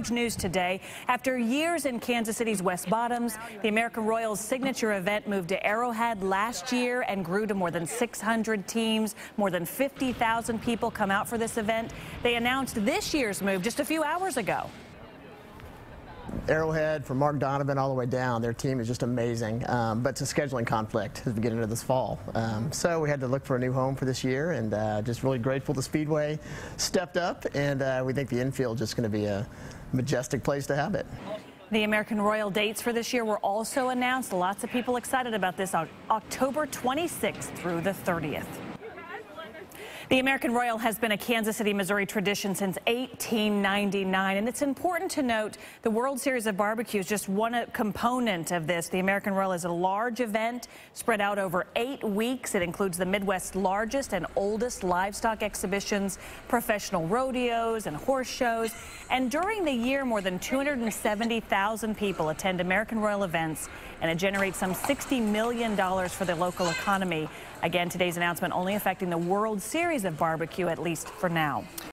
News today. After years in Kansas City's West Bottoms, the American Royals signature event moved to Arrowhead last year and grew to more than 600 teams. More than 50,000 people come out for this event. They announced this year's move just a few hours ago. Arrowhead, from Mark Donovan all the way down, their team is just amazing, but it's a scheduling conflict as we get into this fall. So we had to look for a new home for this year, and just really grateful the Speedway stepped up, and we think the infield is just going to be a majestic place to have it. The American Royal dates for this year were also announced. Lots of people excited about this on October 26th through the 30th. The American Royal has been a Kansas City, Missouri tradition since 1899, and it's important to note the World Series of Barbecue is just one component of this. The American Royal is a large event spread out over 8 weeks. It includes the Midwest's largest and oldest livestock exhibitions, professional rodeos and horse shows, and during the year more than 270,000 people attend American Royal events, and it generates some $60 million for the local economy. Again, today's announcement only affecting the World Series of Barbecue, at least for now.